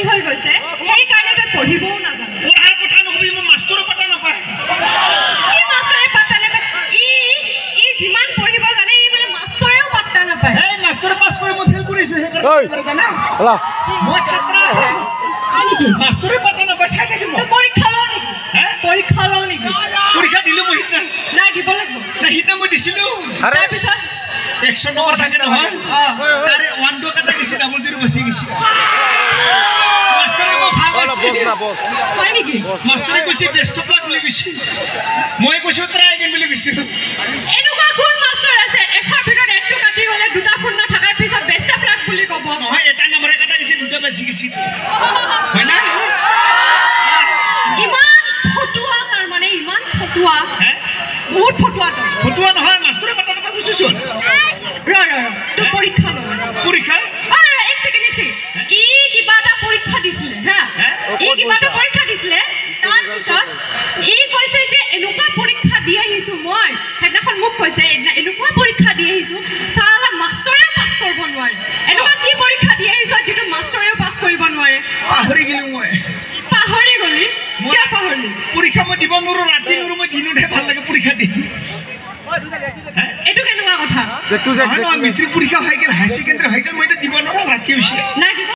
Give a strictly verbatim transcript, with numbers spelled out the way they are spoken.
হৈ গৈছে সেই কাৰণে তই পঢ়িবও নাজানো পঢ়াৰ কথা নকবি মই মাষ্টৰে পাতা নাপায় কি মাষ্টৰে পাতা নাপায় ই ই যিমান পঢ়িব জানে ই বোলে মাষ্টৰেও পাতা নাপায় এই মাষ্টৰে পাছ কৰি মই ফেল কৰিছো হে কৰে জানা হলা মই খাতৰা আই নেকি মাষ্টৰে পাতা নাপায় চাই থাকিম তই পৰীক্ষা লও নেকি হে পৰীক্ষা লও নেকি পৰীক্ষা দিলো মই হিতনা নাই দিব লাগিব না হিতনা মই দিছিলো তাৰ পিছত একশ নম্বৰ থাকে নহয় তাৰে ওৱান টু কাটা গেছি ডাবল জিৰ' বসি গেছি মাষ্টৰে মই ভাগ আছে হয় নেকি মাষ্টৰে কৈছে বেষ্ট অফ লাক বুলি কৈছে মই কৈছো ট্ৰাই এগেইন বুলি কৈছো এনেকুৱা কোন মাষ্টৰ আছে এশৰ ভিতৰত একটো কাটি গ'লে দুটা শূন্য থকাৰ পিছত বেষ্ট অফ লাক বুলি ক'ব নহয় এটা নম্বৰে কাটা গেছি দুটা বাজি গেছি হয় না ইমান ফটুৱা তাৰ মানে ইমান ফটুৱা হে বহুত ফটুৱা তই ফটুৱা নহয় মাষ্টৰে পাতা নাপায় কৈছো ৰ ৰ ৰ তোৰ পৰীক্ষা ল পৰীক্ষা অ ৰ এক ছেকেণ্ড এক ছেকেণ্ড ই কিবা এটা পৰীক্ষা দিছিলে হা ই কিবা এটা পৰীক্ষা দিছিলে তাৰপিছত ই কৈছে যে এনেকুৱা পৰীক্ষা দি আহিছো মই সেইদিনাখন মোক কৈছে এনেকুৱা পৰীক্ষা দি আহিছো চালা মাষ্টৰেও পাছ কৰিব নোৱাৰে এনেকুৱা কি পৰীক্ষা দি আহিছ যিটো মাষ্টৰেও পাছ কৰিব নোৱাৰে পাহৰি গেলো মই পাহৰি গলি কিয় পাহৰিলি পৰীক্ষা মই দিব নোৱাৰো ৰাতি নোৱাৰো মই দিনতহে ভাল লাগে পৰীক্ষা দি এইটো কেনেকুৱা কথা মেট্ৰিক পৰীক্ষা হৈ গেল হাই ছেকেণ্ডাৰী হৈ গেল মই এটা দিব নোৱাৰো ৰাতি হৈছে নাই